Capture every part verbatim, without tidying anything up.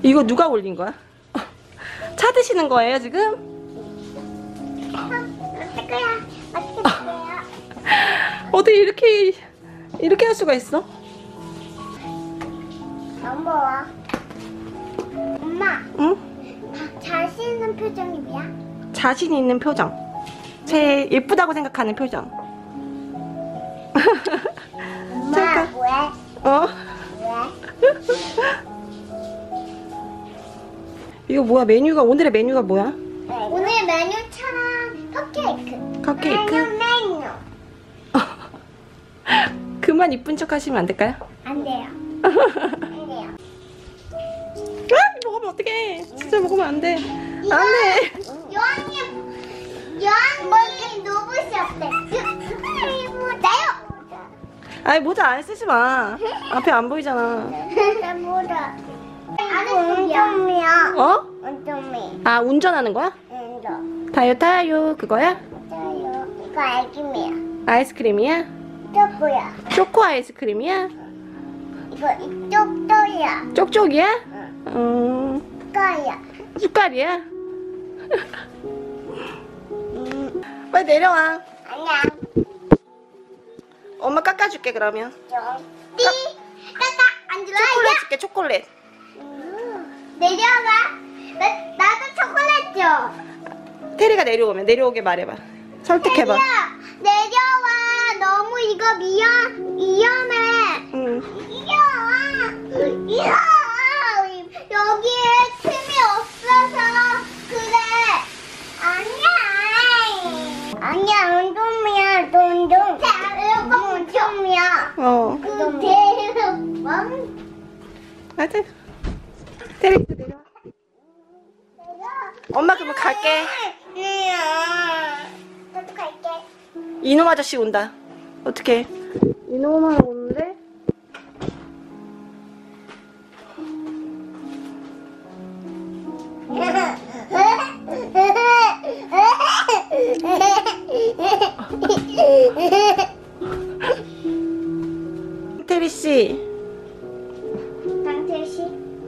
이거 누가 올린 거야? 찾으시는 거예요 지금? 어떨 거야? 어떻게 될게요? 어떻게 이렇게 이렇게 할 수가 있어? 넘어와. 엄마. 응? 자신 있는 표정이 뭐야? 자신 있는 표정. 제일 예쁘다고 생각하는 표정. 엄마 잠깐. 왜? 어? 왜? 이거 뭐야? 메뉴가 오늘의 메뉴가 뭐야? 오늘 메뉴처럼 컵케이크. 컵케이크? 메뉴 메뉴. 그만 이쁜 척 하시면 안 될까요? 안 돼요. 안 돼요. 아, 먹으면 어떡해. 진짜 먹으면 안 돼. 안 돼. 여왕님, 여왕님 노브시 어때? 나요. 아이 모자 안 쓰지 마. 앞에 안 보이잖아. 뭐라? 운동이야. 어? 운동이. 아 운전하는 거야? 운동. 타요 타요 그거야? 저요. 이거 알기미야. 아이스크림이야? 초코야. 초코 아이스크림이야? 이거 이쪽 또야. 쪽쪽이야? 응. 음, 거야. 숟갈이야? 음. 빨리 내려와. 아니야. 엄마 깎아줄게 그러면. 띠. 까까 앉으라. 초콜릿 줄게 초콜릿. 음. 내려가. 나 나도 초콜릿 줘. 테리가 내려오면 내려오게 말해봐. 설득해봐. 내려, 내려와. 너무 이거 위험 위험해. 응. 이겨와. 이겨. 여기에 틈이 없어서 그래. 아니야. 아니야. 운동이야. 운동. 이거 운동이야. 어. 그 대륙. 하여튼 테리 내려와. 엄마 그러면 갈게. 나도 갈게. 이놈 아저씨 온다. 어떡해. 이놈아 오는데? 테리씨. 강태씨.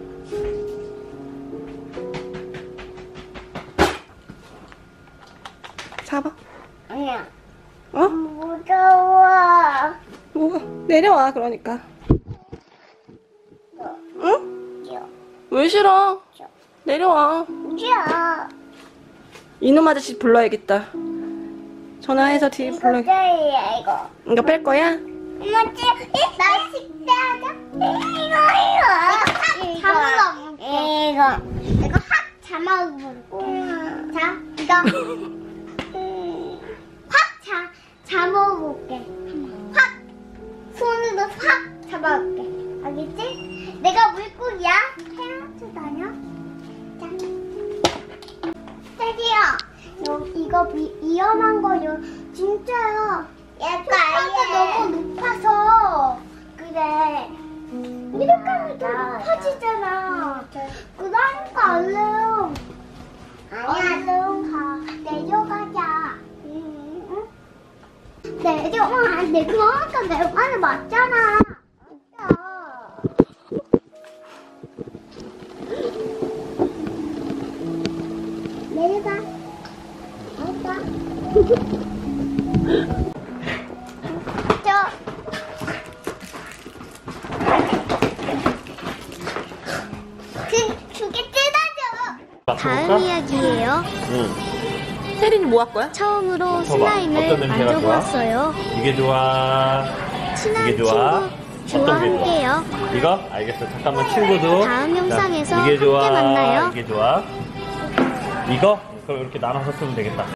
잡아. 아니야. 어? 무서워. 뭐가? 내려와 그러니까. 응? 줘. 왜 싫어? 줘. 내려와. 줘. 이놈 아저씨 불러야겠다. 전화해서 뒤에 불러야겠다. 뭐야 이거? 이거 뺄 거야? 뭐지? 나 식사하자. 이거 이거. 이거 잠을 이거 이거 확 잠아보고. 자 이거 확 자 잠아볼게. 확 손으로 확 잡아볼게. 알겠지? 내가 물고기야. 헤엄쳐 다녀. 자. 테디야, 너 이거 비, 위험한 거요. 진짜요. 얘가 너무 높아서 그래. 이렇게 하면 더 높아지잖아. 그러니까 얼른 얼른 가. 내려가자. 응? 내려가. 안 돼. 그러니까 내려가는 맞잖아. 내려가. 알았어. 저. 그, 두개 뜯어줘. 다음 이야기예요. 응. 테리는 뭐 할 거야? 처음으로 어떤 슬라임을 냄새가 만져보았어요. 이게 좋아. 친한 이게 좋아. 친구 저와 어떤 게 좋아? 함께요. 이거? 알겠어. 잠깐만 친구도. 다음 영상에서 자, 이게 좋아. 함께 만나요. 이게 좋아. 이거? 그럼 이렇게 나눠서 쓰면 되겠다.